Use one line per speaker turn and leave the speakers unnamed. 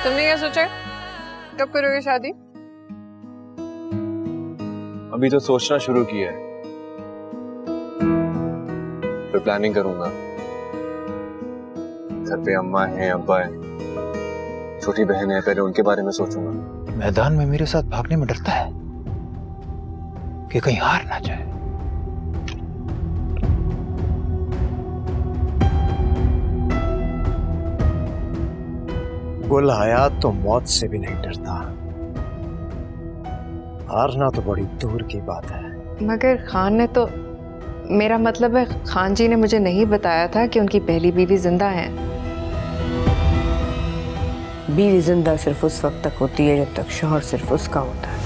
तुमने क्या सोचा है? कब करोगे शादी?
अभी तो सोचना शुरू किया है, फिर प्लानिंग करूंगा। घर पे अम्मा है, अब्बा है, छोटी बहन है, पहले उनके बारे में सोचूंगा।
मैदान में मेरे साथ भागने में डरता है कि कहीं हार ना जाए। गुल हयात तो मौत से भी नहीं डरता, हारना तो बड़ी दूर की बात है।
मगर खान ने तो, मेरा मतलब है खान जी ने मुझे नहीं बताया था कि उनकी पहली बीवी जिंदा है।
बीवी जिंदा सिर्फ उस वक्त तक होती है जब तक शौहर सिर्फ उसका होता है।